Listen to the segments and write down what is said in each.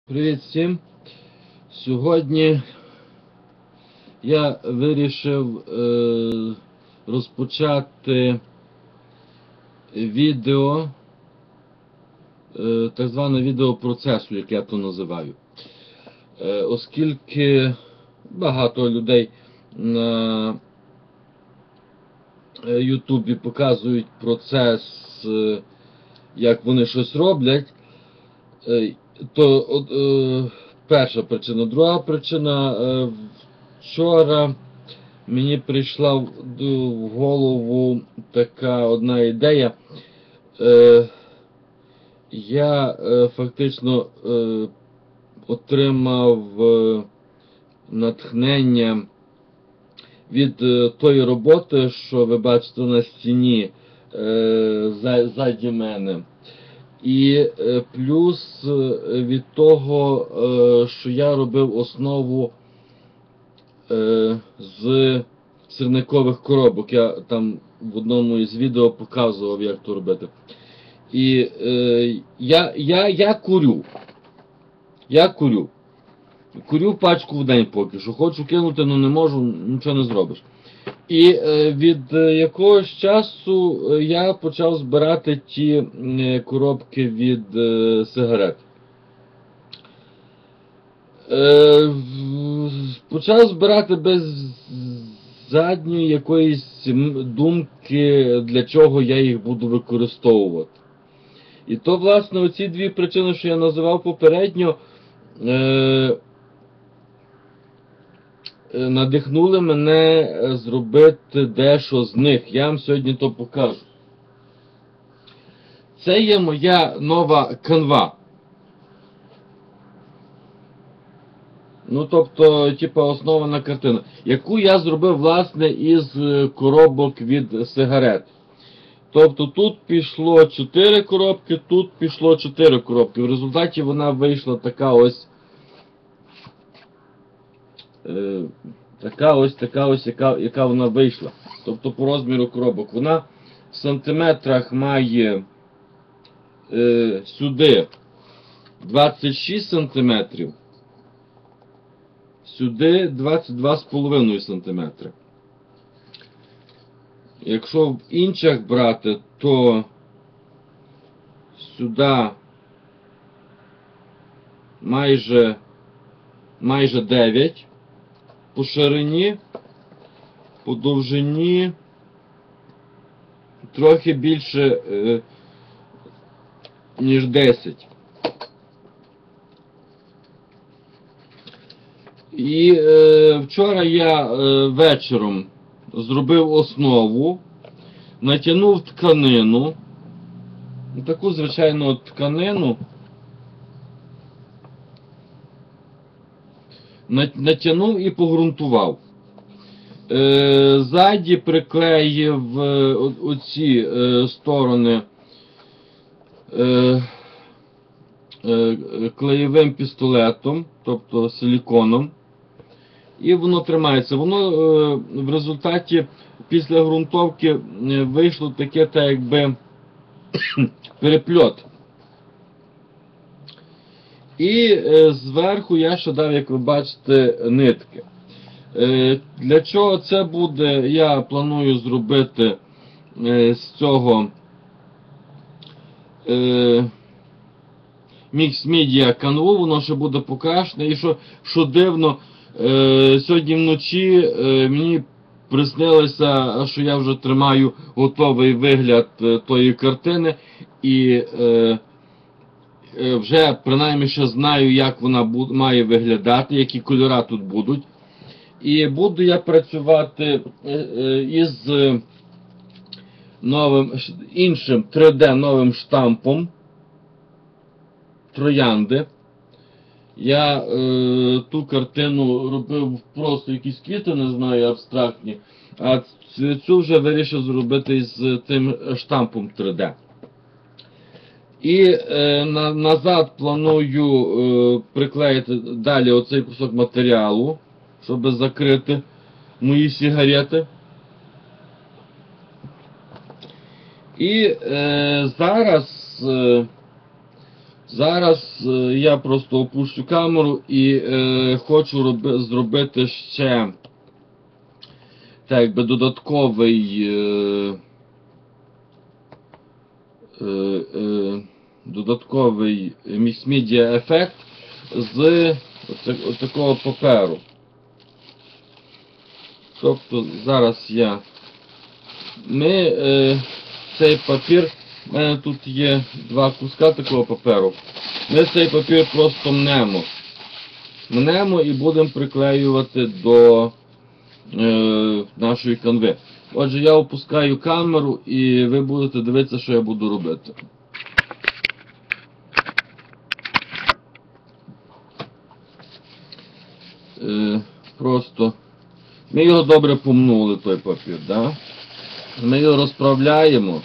Привіт всім! Сьогодні я вирішив розпочати відео, так зване відео процесу, як я то називаю. Оскільки багато людей на Ютубі показують процес, як вони щось роблять, то перша причина. Друга причина, вчора мені прийшла в голову така одна ідея. Я фактично отримав натхнення від тої роботи, що ви бачите на стіні ззаді мене. І плюс від того, що я робив основу з сірникових коробок. Я там в одному із відео показував, як то робити. І я курю. Курю пачку в день поки що. Хочу кинути, але не можу, нічого не зробиш. І від якогось часу я почав збирати ті коробки від сигарет. Почав збирати без задньої якоїсь думки, для чого я їх буду використовувати. І то, власне, оці дві причини, що я називав попередньо, надихнули мене зробити дещо з них. Я вам сьогодні то покажу. Це є моя нова канва. Ну, тобто, типа, основана картина. Яку я зробив, власне, із коробок від сигарет. Тобто, тут пішло 4 коробки, тут пішло 4 коробки. В результаті вона вийшла така ось... Така ось, яка вона вийшла. Тобто по розміру коробок. Вона в сантиметрах має сюди 26 сантиметрів, сюди 22,5 сантиметри. Якщо в інчах брати, то сюди майже 9 по ширині, по довжині трохи більше, ніж 10. І вчора я вечором зробив основу, натягнув тканину, таку звичайну тканину, натягнув і погрунтував. Ззаді приклеїв оці сторони клеєвим пістолетом, тобто силіконом, і воно тримається. Воно в результаті після ґрунтовки вийшло таке, так якби перепльот. І зверху я ще дав, як ви бачите, нитки. Для чого це буде, я планую зробити з цього мікс-медіа канву, воно ще буде покрашене. І що дивно, сьогодні вночі мені приснилося, що я вже тримаю готовий вигляд тої картини, і вже принаймні ще знаю, як вона має виглядати, які кольори тут будуть. І буду я працювати із іншим 3D новим штампом троянди. Я ту картину робив просто якісь квіти, не знаю, абстрактні, а цю вже вирішив зробити з тим штампом 3D. І назад планую приклеїти далі оцей кусок матеріалу, щоб закрити мої сигарети. І зараз Зараз я просто опущу камеру і хочу зробити ще так якби додатковий мікс-медіа ефект з такого паперу. Тобто зараз цей папір, в мене тут є два куска такого паперу. Ми цей папір просто мнемо і будемо приклеювати до нашої канви. Отже, я опускаю камеру і ви будете дивитися, що я буду робити. Просто ми його добре помнули, той папір, да? Ми його розправляємо.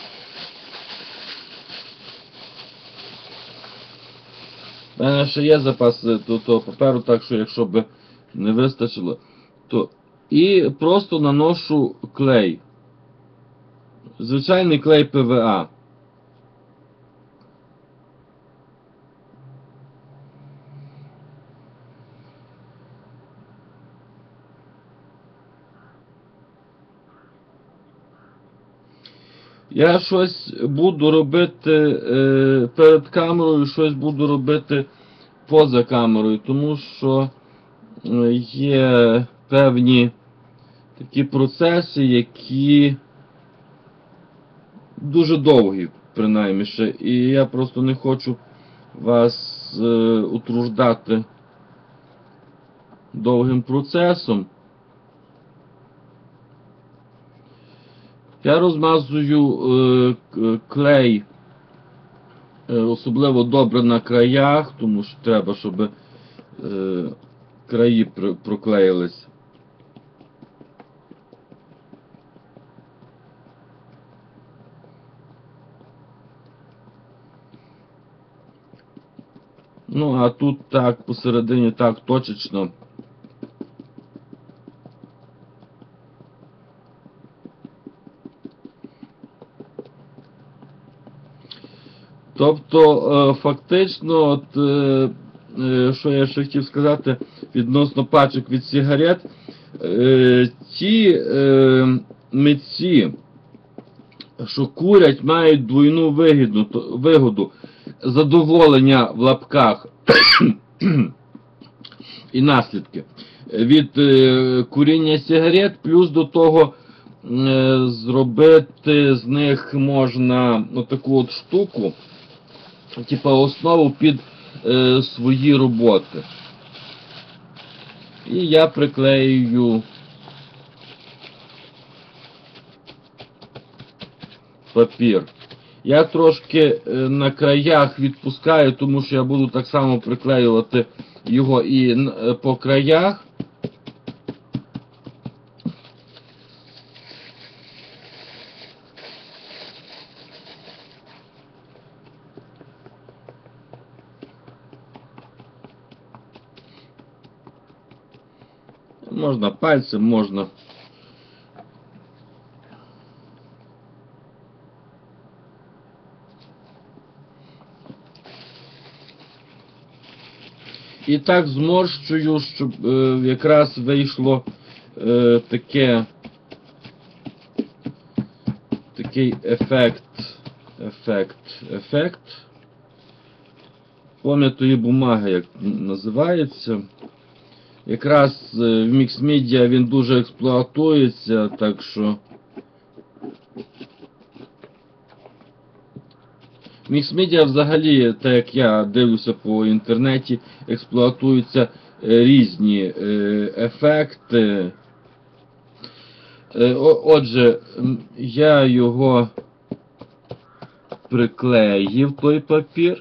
У мене ще є запас того паперу, так що якщо б не вистачило, то і просто наношу клей. Звичайний клей ПВА. Я щось буду робити перед камерою, щось буду робити поза камерою, тому що є певні такі процеси, які дуже довгі, принаймні ще, і я просто не хочу вас утруждати довгим процесом. Я розмазую клей особливо добре на краях, тому що треба, щоб краї проклеїлись. Ну, а тут так, посередині так точечно. Тобто, фактично, от, що я ще хотів сказати відносно пачок від сигарет, ті митці, що курять, мають двойну вигоду, задоволення в лапках і наслідки від куріння сигарет, плюс до того зробити з них можна отаку от штуку, типа основу під свої роботи. І я приклею папір. Я трошки на краях відпускаю, тому що я буду так само приклеювати його і по краях. Можна пальцем, можна. І так зморщую, щоб якраз вийшло такий ефект пом'ятої бумаги, як називається. Якраз в мікс-медіа він дуже експлуатується, так що мікс-медіа взагалі, так як я дивлюся по інтернеті, експлуатуються різні ефекти. Отже, я його приклеїв, той папір.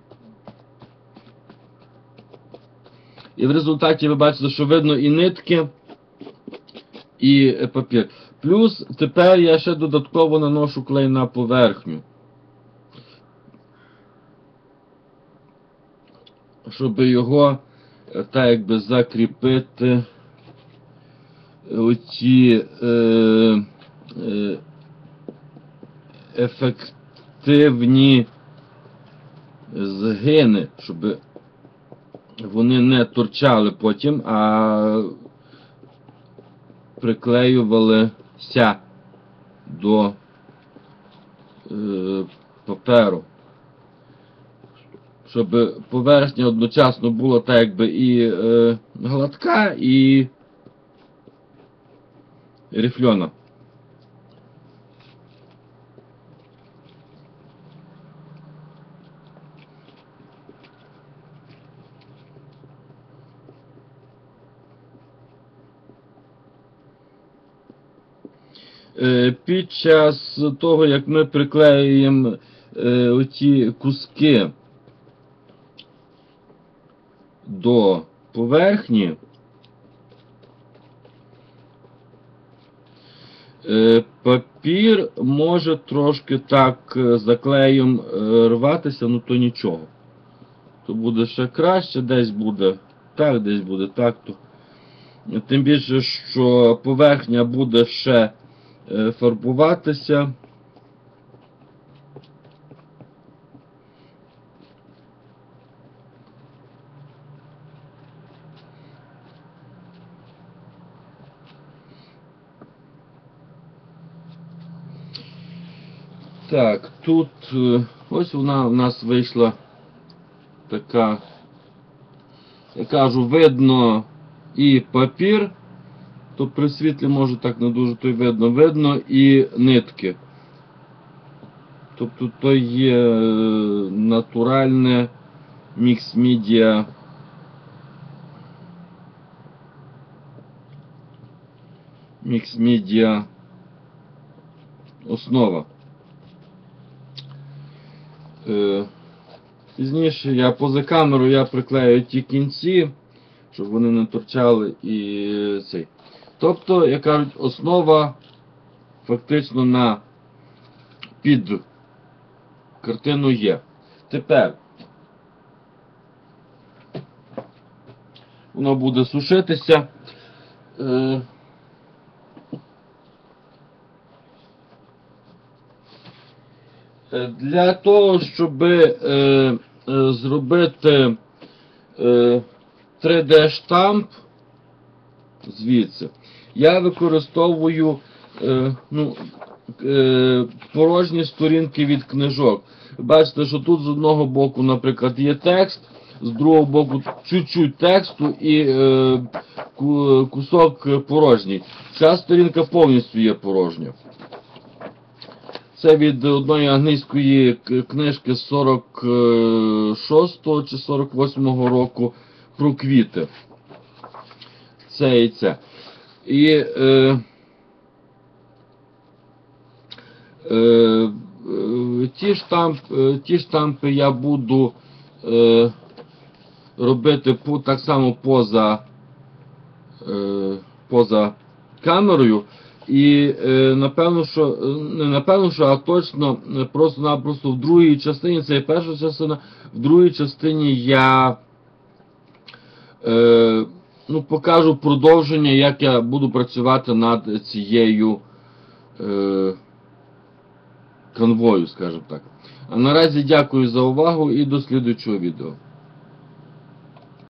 І в результаті ви бачите, що видно і нитки, і папір. Плюс тепер я ще додатково наношу клей на поверхню, щоб його так якби закріпити оці ефективні згини, щоб вони не торчали потім, а приклеювалися до паперу. Щоб поверхня одночасно була так якби і гладка, і рифльона. Під час того, як ми приклеюємо оці куски до поверхні, папір може трошки так за клеєм рватися, ну то нічого. То буде ще краще, десь буде так, десь буде так. То. Тим більше, що поверхня буде ще фарбуватися. Так, тут ось вона у нас вийшла така, я кажу, видно і папір, то при світлі може так не дуже то й видно, видно і нитки. Тобто то є натуральне мікс-медіа. Мікс-медіа основа. Пізніше я поза камерою я приклею ті кінці, щоб вони не торчали і цей. Тобто, як кажуть, основа фактично на під картину є. Тепер воно буде сушитися. Для того, щоб зробити 3D-штамп звідси, я використовую порожні сторінки від книжок. Бачите, що тут з одного боку, наприклад, є текст, з другого боку чуть-чуть тексту і кусок порожній. Ця сторінка повністю є порожня. Це від одної англійської книжки з 46-го чи 48-го року про квіти. Це і це. І ті штампи я буду робити так само поза камерою. І напевно, а точно просто-напросто в другій частині, це є перша частина, в другій частині я покажу продовження, як я буду працювати над цією канвою, скажімо так. А наразі дякую за увагу і до слідуючого відео.